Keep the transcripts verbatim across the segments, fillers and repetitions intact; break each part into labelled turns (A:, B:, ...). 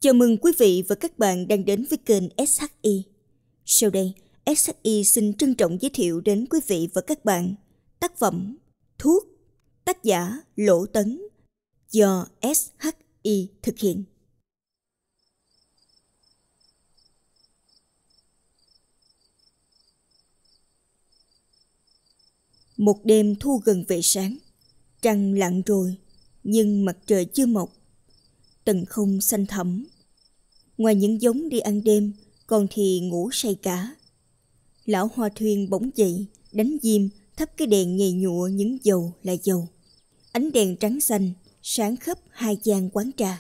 A: Chào mừng quý vị và các bạn đang đến với kênh ét hát i. Sau đây, ét hát i xin trân trọng giới thiệu đến quý vị và các bạn tác phẩm Thuốc, tác giả Lỗ Tấn, do ét hát i thực hiện. Một đêm thu gần về sáng, trăng lặn rồi, nhưng mặt trời chưa mọc. Tầng không xanh thẳm. Ngoài những giống đi ăn đêm, còn thì ngủ say cả. Lão Hoa Thuyên bỗng dậy, đánh diêm, thắp cái đèn nhầy nhụa những dầu là dầu. Ánh đèn trắng xanh, sáng khắp hai gian quán trà.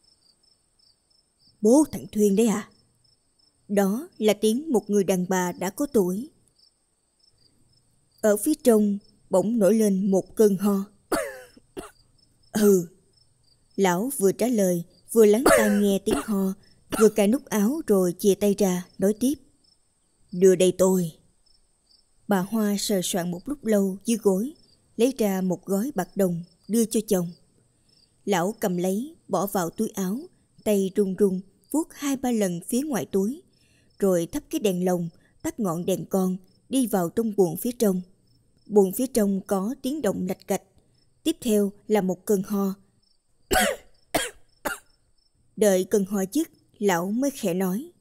A: Bố thằng Thuyên đấy à? Đó là tiếng một người đàn bà đã có tuổi. Ở phía trong, bỗng nổi lên một cơn ho. Ừ. Lão vừa trả lời, vừa lắng tai nghe tiếng ho, vừa cài nút áo rồi chìa tay ra, nói tiếp. Đưa đây tôi. Bà Hoa sờ soạn một lúc lâu dưới gối, lấy ra một gói bạc đồng, đưa cho chồng. Lão cầm lấy, bỏ vào túi áo, tay run run, vuốt hai ba lần phía ngoài túi, rồi thắp cái đèn lồng, tắt ngọn đèn con, đi vào trong buồng phía trong. Buồng phía trong có tiếng động lạch cạch, tiếp theo là một cơn ho. Đợi cơn ho dứt, lão mới khẽ nói.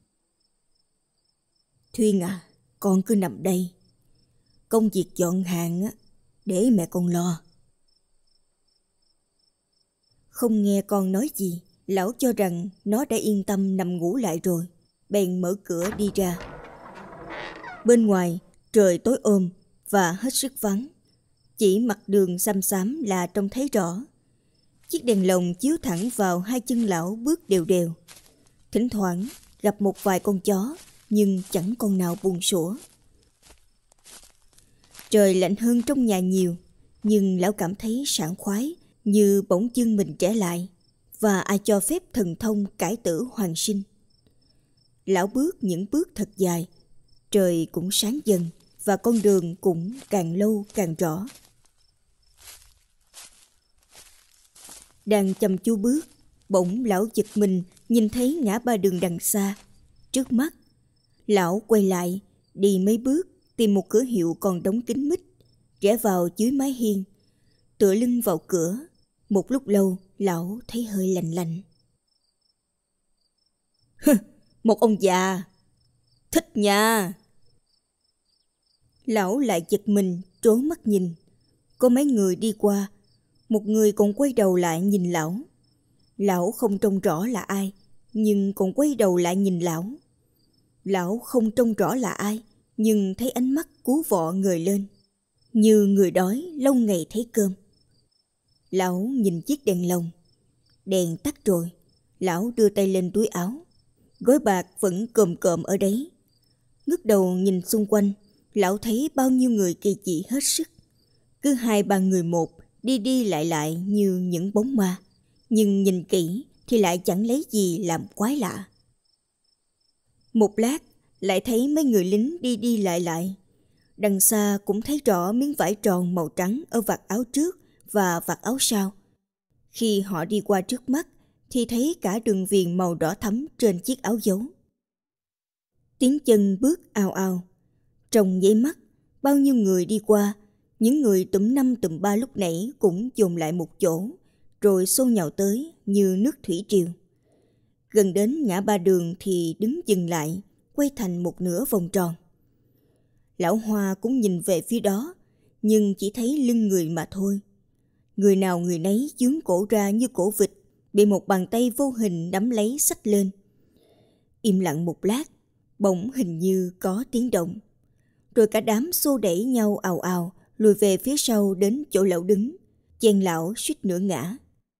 A: Thuyên à, con cứ nằm đây. Công việc dọn hàng á, để mẹ con lo. Không nghe con nói gì, lão cho rằng nó đã yên tâm nằm ngủ lại rồi, bèn mở cửa đi ra. Bên ngoài, trời tối ôm và hết sức vắng. Chỉ mặt đường xăm xám là trông thấy rõ. Chiếc đèn lồng chiếu thẳng vào hai chân lão bước đều đều. Thỉnh thoảng gặp một vài con chó, nhưng chẳng con nào buồn sủa. Trời lạnh hơn trong nhà nhiều, nhưng lão cảm thấy sảng khoái, như bỗng dưng mình trẻ lại, và ai cho phép thần thông cải tử hoàn sinh. Lão bước những bước thật dài, trời cũng sáng dần, và con đường cũng càng lâu càng rõ. Đang chăm chú bước, bỗng lão giật mình nhìn thấy ngã ba đường đằng xa, trước mắt. Lão quay lại, đi mấy bước, tìm một cửa hiệu còn đóng kín mít, rẽ vào dưới mái hiên, tựa lưng vào cửa. Một lúc lâu, lão thấy hơi lạnh lạnh. Một ông già, thích nha. Lão lại giật mình, trố mắt nhìn. Có mấy người đi qua, một người còn quay đầu lại nhìn lão. Lão không trông rõ là ai, nhưng còn quay đầu lại nhìn lão. Lão không trông rõ là ai, nhưng thấy ánh mắt cú vọ ngời lên, như người đói lâu ngày thấy cơm. Lão nhìn chiếc đèn lồng. Đèn tắt rồi. Lão đưa tay lên túi áo. Gói bạc vẫn cồm cộm ở đấy. Ngước đầu nhìn xung quanh, lão thấy bao nhiêu người kỳ dị hết sức. Cứ hai ba người một, đi đi lại lại như những bóng ma. Nhưng nhìn kỹ thì lại chẳng lấy gì làm quái lạ. Một lát, lại thấy mấy người lính đi đi lại lại. Đằng xa cũng thấy rõ miếng vải tròn màu trắng ở vạt áo trước và vạt áo sau. Khi họ đi qua trước mắt, thì thấy cả đường viền màu đỏ thẫm trên chiếc áo dấu. Tiếng chân bước ào ào. Trong giây mắt, bao nhiêu người đi qua, những người tụm năm tụm ba lúc nãy cũng dồn lại một chỗ, rồi xô nhào tới như nước thủy triều. Gần đến ngã ba đường thì đứng dừng lại, quay thành một nửa vòng tròn. Lão Hoa cũng nhìn về phía đó, nhưng chỉ thấy lưng người mà thôi. Người nào người nấy dướng cổ ra như cổ vịt, bị một bàn tay vô hình nắm lấy xách lên. Im lặng một lát, bỗng hình như có tiếng động. Rồi cả đám xô đẩy nhau ào ào, lùi về phía sau đến chỗ lão đứng, chen lão suýt nữa ngã.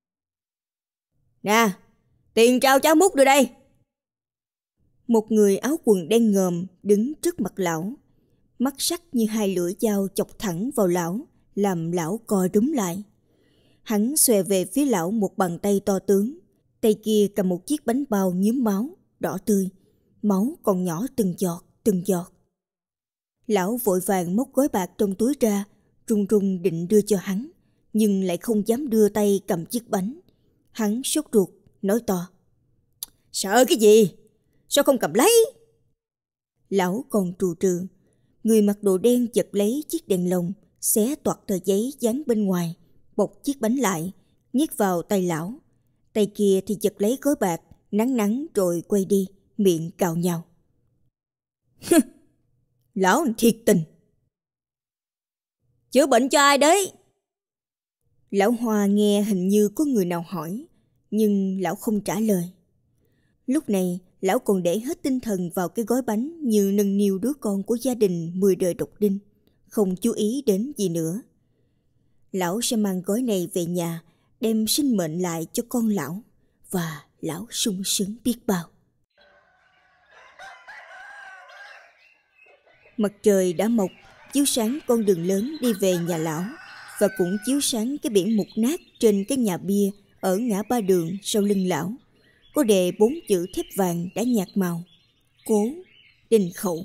A: Nè, tiền trao cháu múc rồi đây. Một người áo quần đen ngòm đứng trước mặt lão, mắt sắc như hai lưỡi dao chọc thẳng vào lão, làm lão co rúm lại. Hắn xòe về phía lão một bàn tay to tướng, tay kia cầm một chiếc bánh bao nhuốm máu, đỏ tươi, máu còn nhỏ từng giọt, từng giọt. Lão vội vàng móc gói bạc trong túi ra, run run định đưa cho hắn, nhưng lại không dám đưa tay cầm chiếc bánh. Hắn sốt ruột, nói to. Sợ cái gì? Sao không cầm lấy? Lão còn trù trừ. Người mặc đồ đen giật lấy chiếc đèn lồng, xé toạc tờ giấy dán bên ngoài, bọc chiếc bánh lại, nhét vào tay lão. Tay kia thì giật lấy gói bạc, nắn nắn rồi quay đi, miệng cào nhào. Lão thiệt tình. Chữa bệnh cho ai đấy? Lão Hoa nghe hình như có người nào hỏi, nhưng lão không trả lời. Lúc này, lão còn để hết tinh thần vào cái gói bánh như nâng niu đứa con của gia đình mười đời độc đinh, không chú ý đến gì nữa. Lão sẽ mang gói này về nhà, đem sinh mệnh lại cho con lão, và lão sung sướng biết bao. Mặt trời đã mọc, chiếu sáng con đường lớn đi về nhà lão, và cũng chiếu sáng cái biển mục nát trên cái nhà bia ở ngã ba đường sau lưng lão. Có đề bốn chữ thép vàng đã nhạt màu: Cố Đình Khẩu.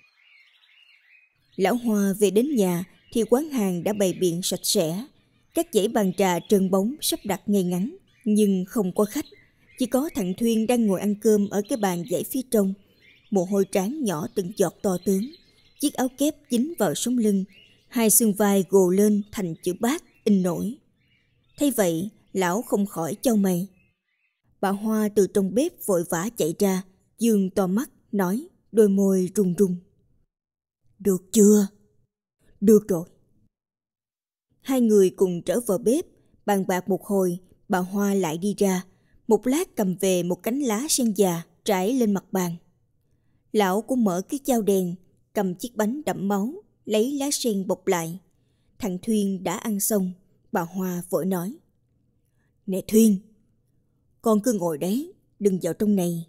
A: Lão Hoa về đến nhà thì quán hàng đã bày biện sạch sẽ. Các dãy bàn trà trơn bóng sắp đặt ngay ngắn, nhưng không có khách. Chỉ có thằng Thuyên đang ngồi ăn cơm ở cái bàn dãy phía trong. Mồ hôi trán nhỏ từng giọt to tướng. Chiếc áo kép dính vào sống lưng, hai xương vai gồ lên thành chữ bát in nổi. Thấy vậy, lão không khỏi chau mày. Bà Hoa từ trong bếp vội vã chạy ra, dương to mắt, nói, đôi môi run run. Được chưa? Được rồi. Hai người cùng trở vào bếp, bàn bạc một hồi, bà Hoa lại đi ra, một lát cầm về một cánh lá sen già trải lên mặt bàn. Lão cũng mở cái chao đèn, cầm chiếc bánh đẫm máu, lấy lá sen bọc lại. Thằng Thuyên đã ăn xong, bà Hoa vội nói. Nè Thuyên, con cứ ngồi đấy, đừng vào trong này.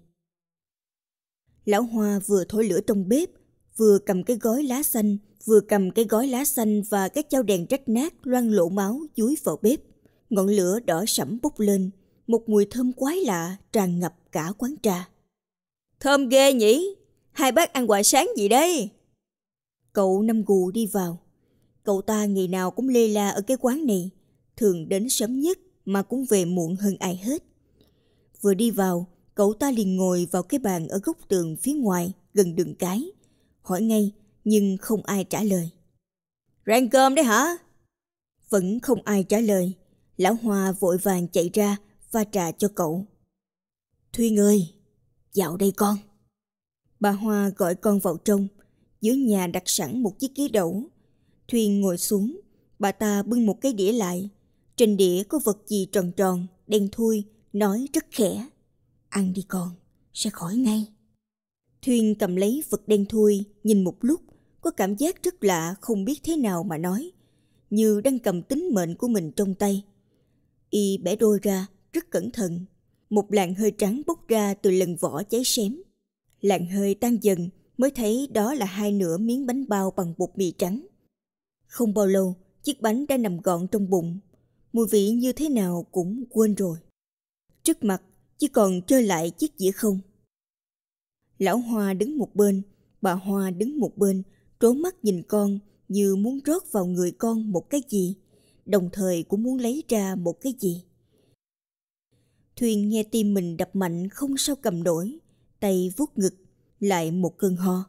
A: Lão Hoa vừa thổi lửa trong bếp, vừa cầm cái gói lá xanh, vừa cầm cái gói lá xanh và cái chao đèn rách nát loang lổ máu dúi vào bếp. Ngọn lửa đỏ sẫm bốc lên, một mùi thơm quái lạ tràn ngập cả quán trà. Thơm ghê nhỉ? Hai bác ăn quà sáng gì đây? Cậu Năm Gù đi vào. Cậu ta ngày nào cũng lê la ở cái quán này, thường đến sớm nhất mà cũng về muộn hơn ai hết. Vừa đi vào, cậu ta liền ngồi vào cái bàn ở góc tường phía ngoài gần đường cái, hỏi ngay nhưng không ai trả lời. Rang cơm đấy hả? Vẫn không ai trả lời. Lão Hoa vội vàng chạy ra pha trà cho cậu. Thuyên ơi, dạo đây con. Bà Hoa gọi con vào trong. Dưới nhà đặt sẵn một chiếc ghế đẩu. Thuyên ngồi xuống. Bà ta bưng một cái đĩa lại. Trên đĩa có vật gì tròn tròn, đen thui, nói rất khẽ. Ăn đi con, sẽ khỏi ngay. Thuyên cầm lấy vật đen thui, nhìn một lúc, có cảm giác rất lạ không biết thế nào mà nói, như đang cầm tính mệnh của mình trong tay. Y bẻ đôi ra, rất cẩn thận. Một làn hơi trắng bốc ra từ lần vỏ cháy xém. Làn hơi tan dần mới thấy đó là hai nửa miếng bánh bao bằng bột mì trắng. Không bao lâu, chiếc bánh đã nằm gọn trong bụng. Mùi vị như thế nào cũng quên rồi. Trước mặt chỉ còn trơ lại chiếc dĩa không. Lão Hoa đứng một bên, bà Hoa đứng một bên, trố mắt nhìn con như muốn rót vào người con một cái gì, đồng thời cũng muốn lấy ra một cái gì. Thuyên nghe tim mình đập mạnh không sao cầm nổi, tay vuốt ngực, lại một cơn ho.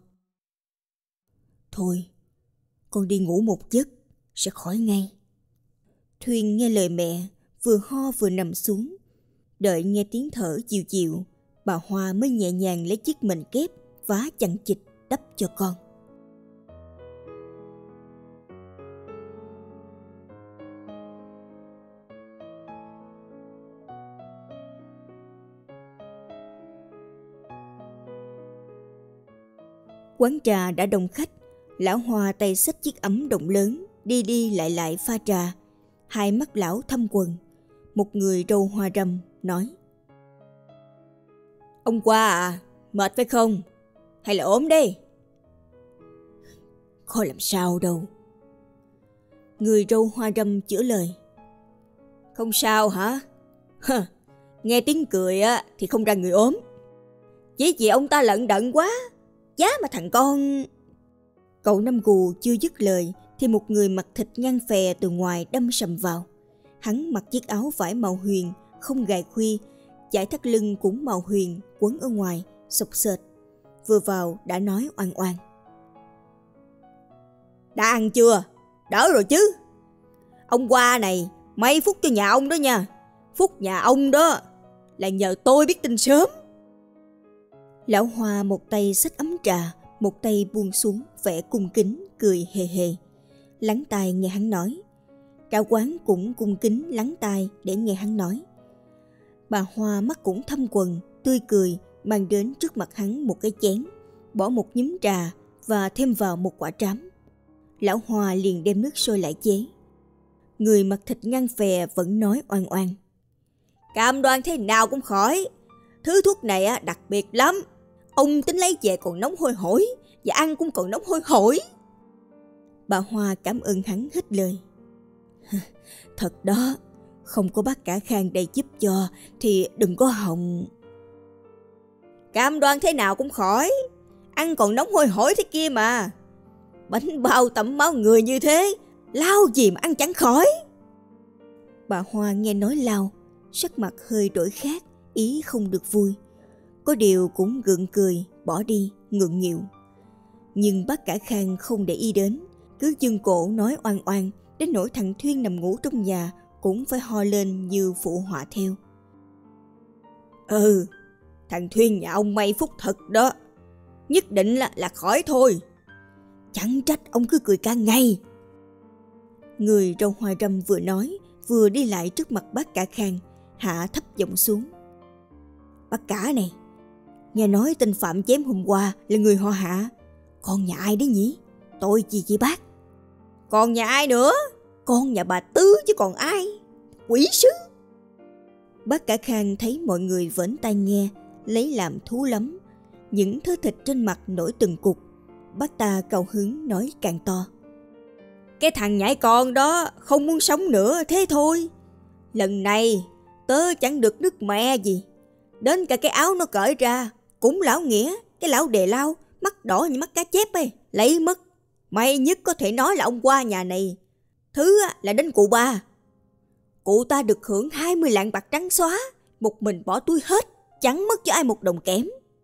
A: Thôi, con đi ngủ một giấc, sẽ khỏi ngay. Thuyên nghe lời mẹ, vừa ho vừa nằm xuống. Đợi nghe tiếng thở dịu dịu, bà Hoa mới nhẹ nhàng lấy chiếc mền kép vá chằng chịt đắp cho con. Quán trà đã đông khách. Lão Hoa tay xách chiếc ấm đồng lớn, đi đi lại lại pha trà. Hai mắt lão thâm quầng. Một người râu hoa râm nói: Ông Qua à, mệt phải không? Hay là ốm đây? Khó làm sao đâu. Người râu hoa râm chữa lời: Không sao hả? Hơ, nghe tiếng cười á thì không ra người ốm. Chỉ vì ông ta lận đận quá, giá mà thằng con... Cậu Năm Gù chưa dứt lời thì một người mặc thịt ngang phè từ ngoài đâm sầm vào. Hắn mặc chiếc áo vải màu huyền, không gài khuy, Dải thắt lưng cũng màu huyền quấn ở ngoài, xộc xệch. Vừa vào đã nói oan oan. Đã ăn chưa? Đỡ rồi chứ? Ông qua này, may phúc cho nhà ông đó nha. Phúc nhà ông đó là nhờ tôi biết tin sớm. Lão Hoa một tay xách ấm trà, một tay buông xuống vẻ cung kính, cười hề hề. Lắng tai nghe hắn nói. Cả quán cũng cung kính lắng tai để nghe hắn nói. Bà Hoa mắt cũng thâm quầng, tươi cười, mang đến trước mặt hắn một cái chén, bỏ một nhúm trà và thêm vào một quả trám. Lão Hoa liền đem nước sôi lại chế. Người mặc thịt ngăn phè vẫn nói oan oan. Cam đoan thế nào cũng khỏi. Thứ thuốc này đặc biệt lắm. Ông tính lấy về còn nóng hôi hổi, và ăn cũng còn nóng hôi hổi. Bà Hoa cảm ơn hắn hết lời. Thật đó, không có bác cả Khang đây giúp cho thì đừng có hòng. Cam đoan thế nào cũng khỏi. Ăn còn nóng hôi hổi thế kia mà. Bánh bao tẩm máu người như thế, lao gì mà ăn chẳng khỏi. Bà Hoa nghe nói lao, sắc mặt hơi đổi khác, ý không được vui. Có điều cũng gượng cười, bỏ đi, ngượng nghịu. Nhưng bác cả Khang không để ý đến, cứ dưng cổ nói oan oan, đến nỗi thằng Thuyên nằm ngủ trong nhà cũng phải ho lên như phụ họa theo. Ừ, thằng Thuyên nhà ông may phúc thật đó. Nhất định là, là khỏi thôi. Chẳng trách ông cứ cười cả ngày. Người râu hoa râm vừa nói, vừa đi lại trước mặt bác cả Khang, hạ thấp giọng xuống. Bác cả này, nghe nói tên Phạm chém hôm qua là người họ Hạ. Con nhà ai đấy nhỉ? Tội gì vậy bác? Còn nhà ai nữa? Con nhà bà Tứ chứ còn ai? Quỷ sứ! Bác cả Khang thấy mọi người vẫn tai nghe, lấy làm thú lắm. Những thớ thịt trên mặt nổi từng cục. Bác ta cao hứng nói càng to. Cái thằng nhãi con đó không muốn sống nữa thế thôi. Lần này tớ chẳng được nước mẹ gì. Đến cả cái áo nó cởi ra cũng lão Nghĩa, cái lão đề lao, mắt đỏ như mắt cá chép ấy, lấy mất. May nhất có thể nói là ông qua nhà này. Thứ là đến cụ ba. Cụ ta được hưởng hai mươi lạng bạc trắng xóa, một mình bỏ túi hết, chẳng mất cho ai một đồng kém.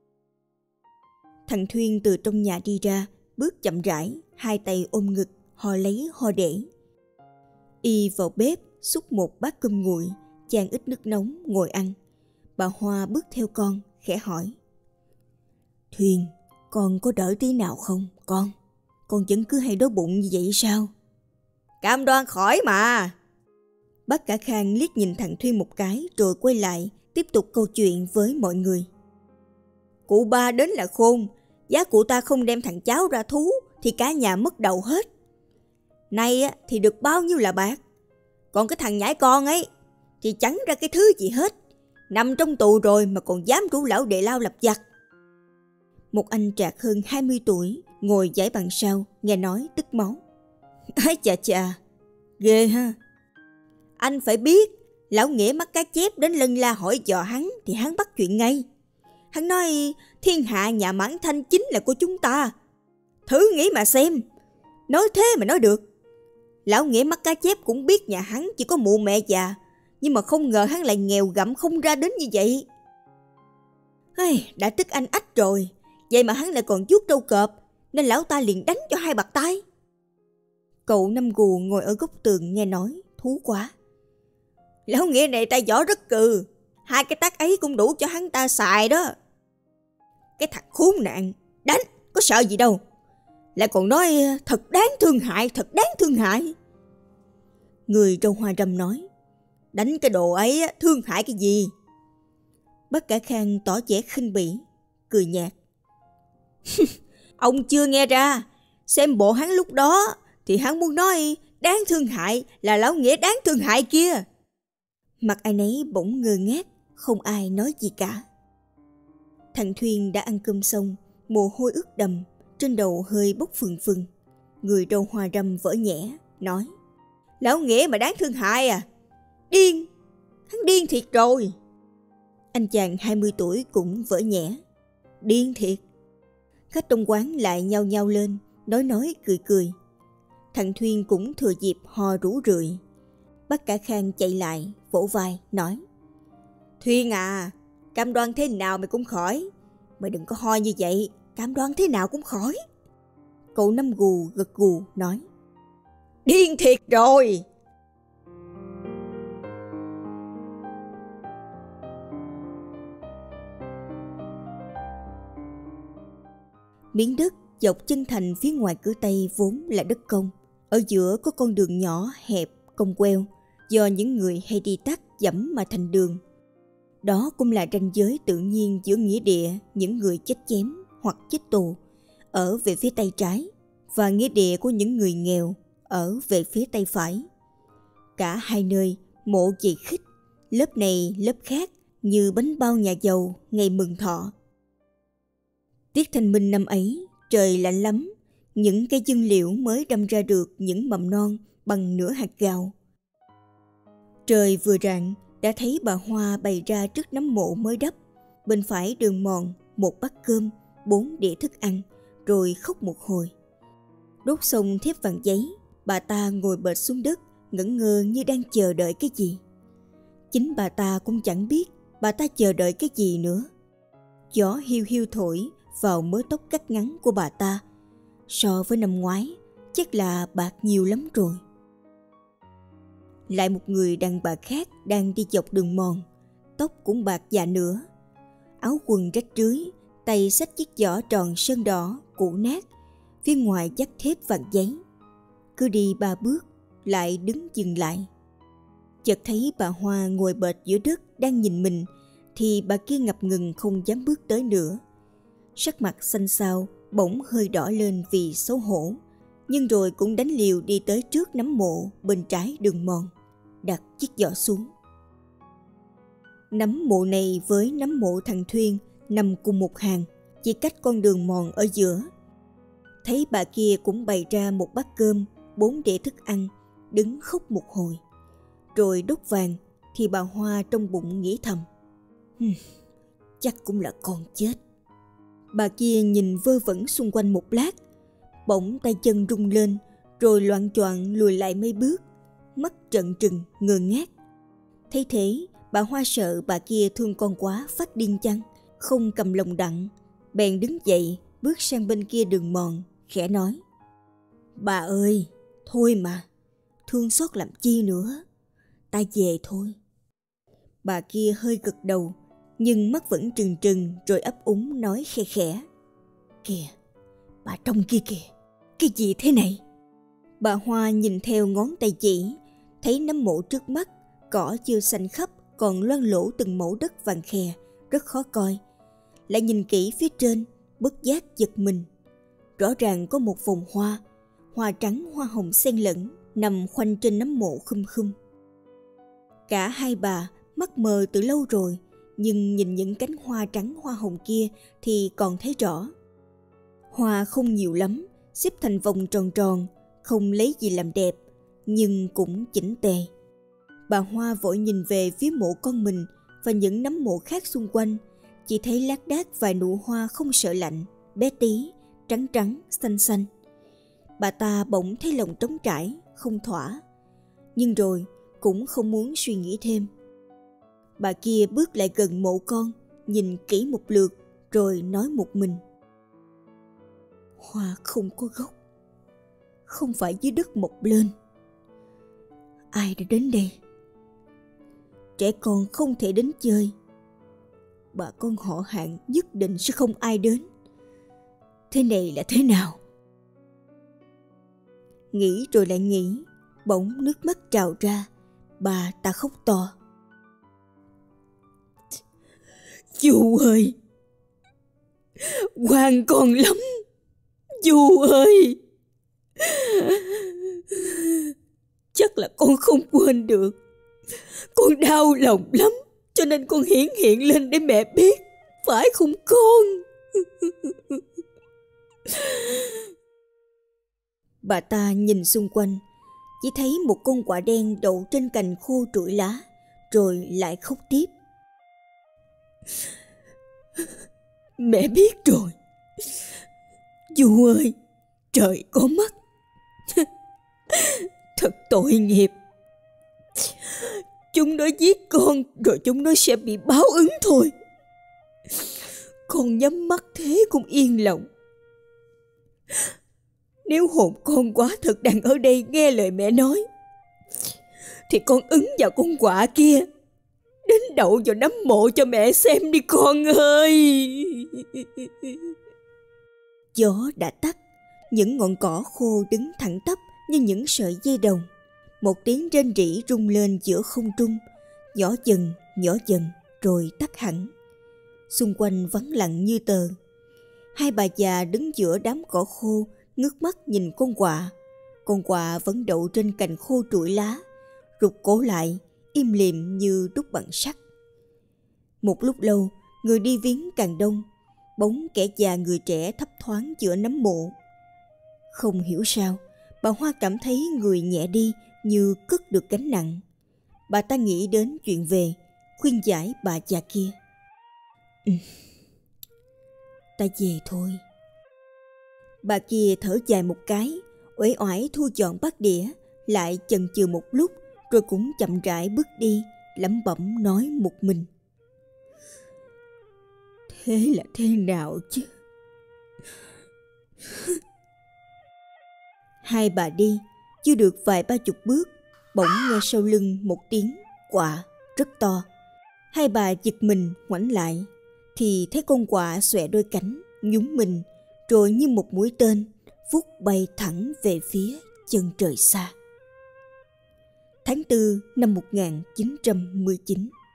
A: Thằng Thuyên từ trong nhà đi ra, bước chậm rãi, hai tay ôm ngực, ho lấy ho để. Y vào bếp xúc một bát cơm nguội, chan ít nước nóng ngồi ăn. Bà Hoa bước theo con, khẽ hỏi. Thuyên, con có đỡ tí nào không con? Con vẫn cứ hay đói bụng như vậy sao? Cam đoan khỏi mà. Bác cả Khang liếc nhìn thằng Thuyên một cái rồi quay lại, tiếp tục câu chuyện với mọi người. Cụ ba đến là khôn, giá cụ ta không đem thằng cháu ra thú thì cả nhà mất đầu hết. Nay thì được bao nhiêu là bạc. Còn cái thằng nhãi con ấy thì chẳng ra cái thứ gì hết. Nằm trong tù rồi mà còn dám rủ lão đệ lao lập giặc. Một anh trạc hơn hai mươi tuổi ngồi dãy bàn sau, nghe nói tức máu. Ái chà chà, ghê ha. Anh phải biết, lão Nghĩa mắt cá chép đến lân la hỏi dò hắn thì hắn bắt chuyện ngay. Hắn nói thiên hạ nhà Mãn Thanh chính là của chúng ta. Thử nghĩ mà xem, nói thế mà nói được. Lão Nghĩa mắt cá chép cũng biết nhà hắn chỉ có mụ mẹ già, nhưng mà không ngờ hắn lại nghèo gặm không ra đến như vậy. Hey, đã tức anh ách rồi, vậy mà hắn lại còn vuốt trâu cọp, nên lão ta liền đánh cho hai bạt tay. Cậu Năm Gù ngồi ở góc tường nghe nói, thú quá. Lão Nghĩa này tay võ rất cừ, hai cái tát ấy cũng đủ cho hắn ta xài đó. Cái thằng khốn nạn, đánh, có sợ gì đâu. Lại còn nói thật đáng thương hại, thật đáng thương hại. Người râu hoa râm nói, đánh cái đồ ấy thương hại cái gì? Bác cả Khang tỏ vẻ khinh bỉ, cười nhạt. Ông chưa nghe ra, xem bộ hắn lúc đó thì hắn muốn nói đáng thương hại là lão Nghĩa đáng thương hại kia. Mặt ai nấy bỗng ngơ ngác, không ai nói gì cả. Thằng Thuyên đã ăn cơm xong, mồ hôi ướt đầm, trên đầu hơi bốc phừng phừng. Người râu hoa râm vỡ nhẽ, nói, lão Nghĩa mà đáng thương hại à? Điên, hắn điên thiệt rồi. Anh chàng hai mươi tuổi cũng vỡ nhẽ, điên thiệt. Khách trong quán lại nhao nhao lên, nói nói cười cười. Thằng Thuyên cũng thừa dịp ho rú rượi. Bác cả Khang chạy lại, vỗ vai, nói, Thuyên à, Cam đoan thế nào mày cũng khỏi. Mày đừng có ho như vậy, cam đoan thế nào cũng khỏi. Cậu Năm Gù gật gù nói. Điên thiệt rồi. Miếng đất dọc chân thành phía ngoài cửa Tây vốn là đất công. Ở giữa có con đường nhỏ hẹp cong queo, do những người hay đi tắt dẫm mà thành đường. Đó cũng là ranh giới tự nhiên giữa nghĩa địa những người chết chém hoặc chết tù ở về phía tay trái và nghĩa địa của những người nghèo ở về phía tay phải. Cả hai nơi mộ dày khích, lớp này lớp khác như bánh bao nhà giàu ngày mừng thọ. Tiết thanh minh năm ấy, trời lạnh lắm, những cây dương liễu mới đâm ra được những mầm non bằng nửa hạt gạo. Trời vừa rạng, đã thấy bà Hoa bày ra trước nấm mộ mới đắp. Bên phải đường mòn, một bát cơm, bốn đĩa thức ăn, rồi khóc một hồi. Đốt xong thép vàng giấy, bà ta ngồi bệt xuống đất, ngẩn ngơ như đang chờ đợi cái gì. Chính bà ta cũng chẳng biết bà ta chờ đợi cái gì nữa. Gió hiu hiu thổi vào mớ tóc cắt ngắn của bà ta. So với năm ngoái, chắc là bạc nhiều lắm rồi. Lại một người đàn bà khác đang đi dọc đường mòn, tóc cũng bạc già nữa. Áo quần rách rưới, tay xách chiếc giỏ tròn sơn đỏ, cũ nát, phía ngoài dắt thép vàng giấy. Cứ đi ba bước, lại đứng dừng lại. Chợt thấy bà Hoa ngồi bệt giữa đất đang nhìn mình, thì bà kia ngập ngừng không dám bước tới nữa. Sắc mặt xanh xao, bỗng hơi đỏ lên vì xấu hổ, nhưng rồi cũng đánh liều đi tới trước nấm mộ bên trái đường mòn, đặt chiếc giỏ xuống. Nấm mộ này với nấm mộ thằng Thuyên nằm cùng một hàng, chỉ cách con đường mòn ở giữa. Thấy bà kia cũng bày ra một bát cơm, bốn đĩa thức ăn, đứng khóc một hồi, rồi đốt vàng, thì bà Hoa trong bụng nghĩ thầm, chắc cũng là con chết. Bà kia nhìn vơ vẩn xung quanh một lát, bỗng tay chân rung lên, rồi loạng choạng lùi lại mấy bước, mắt trợn trừng ngơ ngác. Thấy thế, bà Hoa sợ bà kia thương con quá phát điên chăng, không cầm lòng đặng, bèn đứng dậy bước sang bên kia đường mòn, khẽ nói: Bà ơi, thôi mà, thương xót làm chi nữa, ta về thôi. Bà kia hơi gật đầu, nhưng mắt vẫn trừng trừng, rồi ấp úng nói khe khẽ: Kìa, bà trong kia kìa, cái gì thế này? Bà Hoa nhìn theo ngón tay chỉ, thấy nấm mộ trước mắt, cỏ chưa xanh khắp, còn loang lổ từng mẩu đất vàng khè, rất khó coi. Lại nhìn kỹ phía trên, bất giác giật mình. Rõ ràng có một vòng hoa, hoa trắng hoa hồng xen lẫn, nằm khoanh trên nấm mộ khum khum. Cả hai bà mắt mờ từ lâu rồi, nhưng nhìn những cánh hoa trắng hoa hồng kia thì còn thấy rõ. Hoa không nhiều lắm, xếp thành vòng tròn tròn, không lấy gì làm đẹp, nhưng cũng chỉnh tề. Bà Hoa vội nhìn về phía mộ con mình và những nấm mộ khác xung quanh, chỉ thấy lác đác vài nụ hoa không sợ lạnh, bé tí, trắng trắng, xanh xanh. Bà ta bỗng thấy lòng trống trải, không thỏa, nhưng rồi cũng không muốn suy nghĩ thêm. Bà kia bước lại gần mộ con, nhìn kỹ một lượt, rồi nói một mình: Hoa không có gốc, không phải dưới đất mọc lên. Ai đã đến đây? Trẻ con không thể đến chơi, bà con họ Hạng nhất định sẽ không ai đến. Thế này là thế nào? Nghĩ rồi lại nghĩ, bỗng nước mắt trào ra, bà ta khóc to: Du ơi, Hoàng còn lắm, Du ơi. Chắc là con không quên được. Con đau lòng lắm, cho nên con hiển hiện lên để mẹ biết, phải không con? Bà ta nhìn xung quanh, chỉ thấy một con quạ đen đậu trên cành khô trụi lá, rồi lại khóc tiếp: Mẹ biết rồi. Du ơi, trời có mắt. Thật tội nghiệp. Chúng nó giết con, rồi chúng nó sẽ bị báo ứng thôi. con nhắm mắt thế cũng yên lòng. Nếu hồn con quả thật đang ở đây nghe lời mẹ nói, thì con ứng vào con quạ kia, đến đậu vào nấm mộ cho mẹ xem đi con ơi. Gió đã tắt, những ngọn cỏ khô đứng thẳng tắp như những sợi dây đồng. Một tiếng rên rỉ rung lên giữa không trung, nhỏ dần, nhỏ dần rồi tắt hẳn. Xung quanh vắng lặng như tờ. Hai bà già đứng giữa đám cỏ khô, ngước mắt nhìn con quạ. Con quạ vẫn đậu trên cành khô trụi lá, rụt cổ lại, im lìm như đúc bằng sắt. Một lúc lâu, người đi viếng càng đông, bóng kẻ già người trẻ thấp thoáng giữa nấm mộ. Không hiểu sao, bà Hoa cảm thấy người nhẹ đi như cất được gánh nặng. Bà ta nghĩ đến chuyện về, khuyên giải bà già kia. Ừ, ta về thôi. Bà kia thở dài một cái, uể oải thu dọn bát đĩa, lại chần chừ một lúc, rồi cũng chậm rãi bước đi, lẩm bẩm nói một mình. Thế là thế nào chứ? Hai bà đi, chưa được vài ba chục bước, bỗng nghe sau lưng một tiếng quạ rất to. Hai bà giật mình ngoảnh lại, thì thấy con quạ xòe đôi cánh, nhún mình, rồi như một mũi tên vút bay thẳng về phía chân trời xa. Tháng tư năm một nghìn chín trăm mười chín.